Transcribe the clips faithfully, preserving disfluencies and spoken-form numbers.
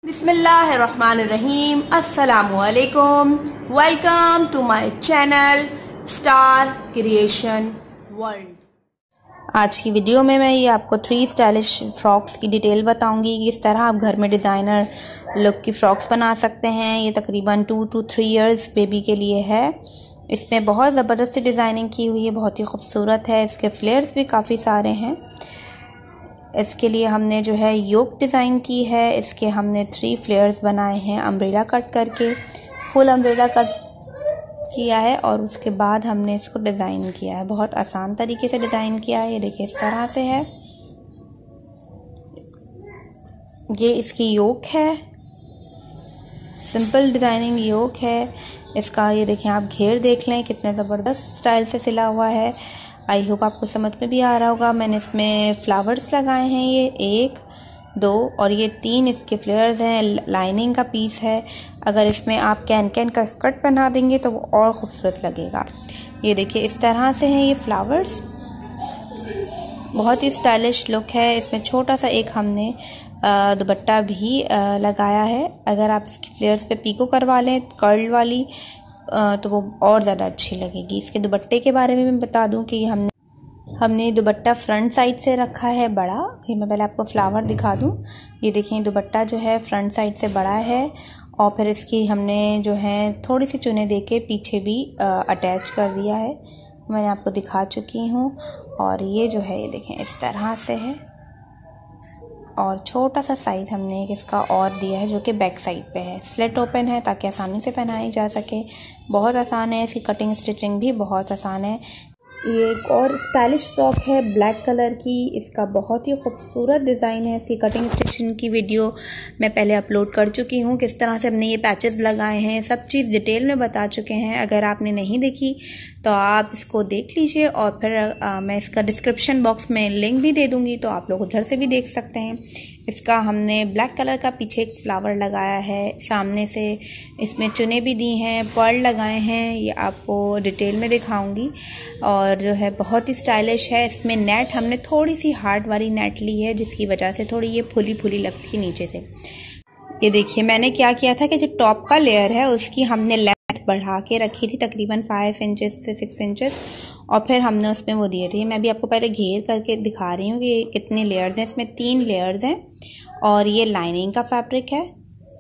बिस्मिल्लाहिर्रहमानिर्रहीम। अस्सलामुअलैकुम। Welcome to my channel star creation world. आज की वीडियो में मैं ये आपको थ्री स्टाइलिश फ्रॉक्स की डिटेल बताऊंगी कि इस तरह आप घर में डिज़ाइनर लुक की फ़्रॉक्स बना सकते हैं। ये तकरीबन two to three years baby के लिए है। इसमें बहुत ज़बरदस्त सी डिज़ाइनिंग की हुई है, बहुत ही खूबसूरत है। इसके फ्लेयर्स भी काफ़ी सारे हैं। इसके लिए हमने जो है योक डिज़ाइन की है। इसके हमने थ्री फ्लेयर्स बनाए हैं अम्ब्रेला कट करके, फुल अम्ब्रेला कट किया है और उसके बाद हमने इसको डिज़ाइन किया है। बहुत आसान तरीके से डिज़ाइन किया है। ये देखिए इस तरह से है। ये इसकी योक है, सिंपल डिज़ाइनिंग योक है इसका। ये देखें आप घेर देख लें कितने ज़बरदस्त स्टाइल से सिला हुआ है। आई होप आपको समझ में भी आ रहा होगा। मैंने इसमें फ्लावर्स लगाए हैं, ये एक दो और ये तीन इसके फ्लेयर्स हैं। लाइनिंग का पीस है। अगर इसमें आप कैन कैन का स्कर्ट पहना देंगे तो वो और ख़ूबसूरत लगेगा। ये देखिए इस तरह से हैं ये फ्लावर्स, बहुत ही स्टाइलिश लुक है। इसमें छोटा सा एक हमने दुपट्टा भी लगाया है। अगर आप इसकी फ्लेयर्स पे पीको करवा लें कर्ल वाली तो वो और ज़्यादा अच्छी लगेगी। इसके दुपट्टे के बारे में मैं बता दूं कि हमने हमने दुपट्टा फ्रंट साइड से रखा है बड़ा। ये मैं पहले आपको फ्लावर दिखा दूं। ये देखें दुपट्टा जो है फ्रंट साइड से बड़ा है और फिर इसकी हमने जो है थोड़ी सी चुने देके पीछे भी अटैच कर दिया है। मैंने आपको दिखा चुकी हूँ। और ये जो है ये देखें इस तरह से है और छोटा सा साइज़ हमने इसका और दिया है जो कि बैक साइड पे है। स्लिट ओपन है ताकि आसानी से पहनाई जा सके। बहुत आसान है, इसकी कटिंग स्टिचिंग भी बहुत आसान है। ये एक और स्टाइलिश फ्रॉक है ब्लैक कलर की। इसका बहुत ही खूबसूरत डिज़ाइन है। इसकी कटिंग स्टिचिंग की वीडियो मैं पहले अपलोड कर चुकी हूँ। किस तरह से हमने ये पैचेस लगाए हैं सब चीज़ डिटेल में बता चुके हैं। अगर आपने नहीं देखी तो आप इसको देख लीजिए और फिर आ, मैं इसका डिस्क्रिप्शन बॉक्स में लिंक भी दे दूँगी तो आप लोग उधर से भी देख सकते हैं। इसका हमने ब्लैक कलर का पीछे एक फ्लावर लगाया है, सामने से इसमें चुने भी दी हैं, पर्ल लगाए हैं। ये आपको डिटेल में दिखाऊंगी। और जो है बहुत ही स्टाइलिश है। इसमें नेट हमने थोड़ी सी हार्ड वाली नेट ली है जिसकी वजह से थोड़ी ये फुली फुली लगती है नीचे से। ये देखिए मैंने क्या किया था कि जो टॉप का लेयर है उसकी हमने लेंथ बढ़ा के रखी थी तकरीबन फाइव इंचेस से सिक्स इंचेस और फिर हमने उसमें वो दिए थे। मैं भी आपको पहले घेर करके दिखा रही हूँ कि कितने लेयर्स हैं। इसमें तीन लेयर्स हैं और ये लाइनिंग का फैब्रिक है।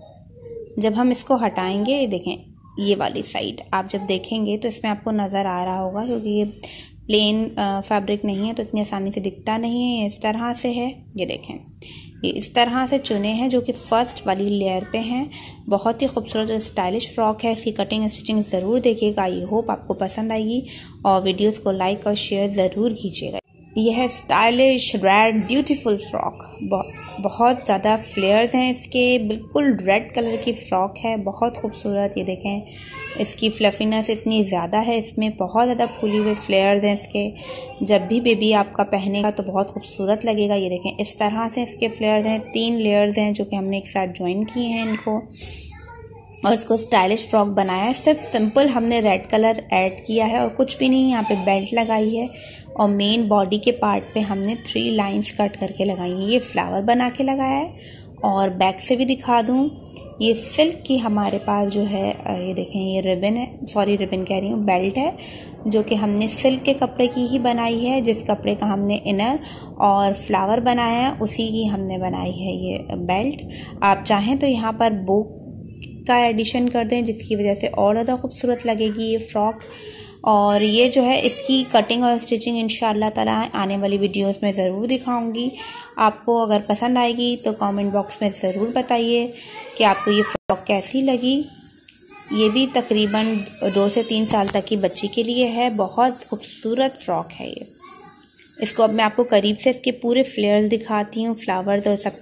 जब हम इसको हटाएंगे ये देखें ये वाली साइड आप जब देखेंगे तो इसमें आपको नज़र आ रहा होगा क्योंकि ये प्लेन फैब्रिक नहीं है तो इतनी आसानी से दिखता नहीं है। इस तरह से है। ये देखें ये इस तरह से चुने हैं जो कि फ़र्स्ट वाली लेयर पे हैं। बहुत ही खूबसूरत जो स्टाइलिश फ्रॉक है। इसकी कटिंग स्टिचिंग ज़रूर देखिएगा। आई होप आपको पसंद आएगी और वीडियोस को लाइक और शेयर ज़रूर कीजिएगा। यह है स्टाइलिश रेड ब्यूटीफुल फ्रॉक। बहुत ज़्यादा फ्लेयर्स हैं इसके। बिल्कुल रेड कलर की फ़्रॉक है, बहुत खूबसूरत। ये देखें इसकी फ्लफीनेस इतनी ज़्यादा है, इसमें बहुत ज़्यादा फूली हुए फ्लेयर्स हैं इसके। जब भी बेबी आपका पहनेगा तो बहुत खूबसूरत लगेगा। ये देखें इस तरह से इसके फ्लेयर्स हैं। तीन लेयर्स हैं जो कि हमने एक साथ ज्वाइन किए हैं इनको और इसको स्टाइलिश फ्रॉक बनाया है। सिर्फ सिंपल हमने रेड कलर ऐड किया है और कुछ भी नहीं। यहाँ पे बेल्ट लगाई है और मेन बॉडी के पार्ट पे हमने थ्री लाइंस कट करके लगाई हैं। ये फ्लावर बना के लगाया है और बैक से भी दिखा दूँ। ये सिल्क की हमारे पास जो है ये देखें ये रिबन है, सॉरी रिबन कह रही हूँ, बेल्ट है जो कि हमने सिल्क के कपड़े की ही बनाई है। जिस कपड़े का हमने इनर और फ्लावर बनाया है उसी की हमने बनाई है ये बेल्ट। आप चाहें तो यहाँ पर बो का एडिशन कर दें जिसकी वजह से और ज़्यादा खूबसूरत लगेगी ये फ्रॉक। और ये जो है इसकी कटिंग और स्टिचिंग इंशाअल्लाह ताला आने वाली वीडियोस में ज़रूर दिखाऊंगी। आपको अगर पसंद आएगी तो कमेंट बॉक्स में ज़रूर बताइए कि आपको ये फ्रॉक कैसी लगी। ये भी तकरीबन दो से तीन साल तक की बच्ची के लिए है। बहुत खूबसूरत फ्रॉक है ये। इसको अब मैं आपको करीब से इसके पूरे फ्लेयर्स दिखाती हूँ, फ्लावर्स और सब।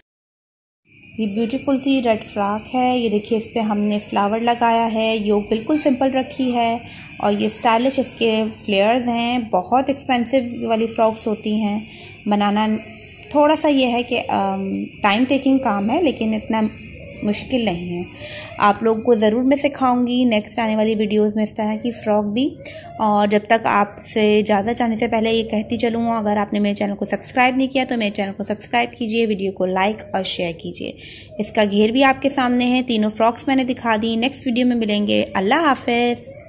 ये ब्यूटीफुल सी रेड फ्रॉक है। ये देखिए इस पर हमने फ्लावर लगाया है। योक बिल्कुल सिंपल रखी है और ये स्टाइलिश इसके फ्लेयर्स हैं। बहुत एक्सपेंसिव वाली फ्रॉक्स होती हैं बनाना। थोड़ा सा ये है कि टाइम टेकिंग काम है लेकिन इतना मुश्किल नहीं है। आप लोगों को ज़रूर मैं सिखाऊंगी नेक्स्ट आने वाली वीडियोस में इस तरह की फ़्रॉक भी। और जब तक आपसे इजाज़त चाहने से पहले ये कहती चलूँ, अगर आपने मेरे चैनल को सब्सक्राइब नहीं किया तो मेरे चैनल को सब्सक्राइब कीजिए, वीडियो को लाइक और शेयर कीजिए। इसका घेर भी आपके सामने है। तीनों फ्रॉक्स मैंने दिखा दी। नेक्स्ट वीडियो में मिलेंगे। अल्लाह हाफ़िज़।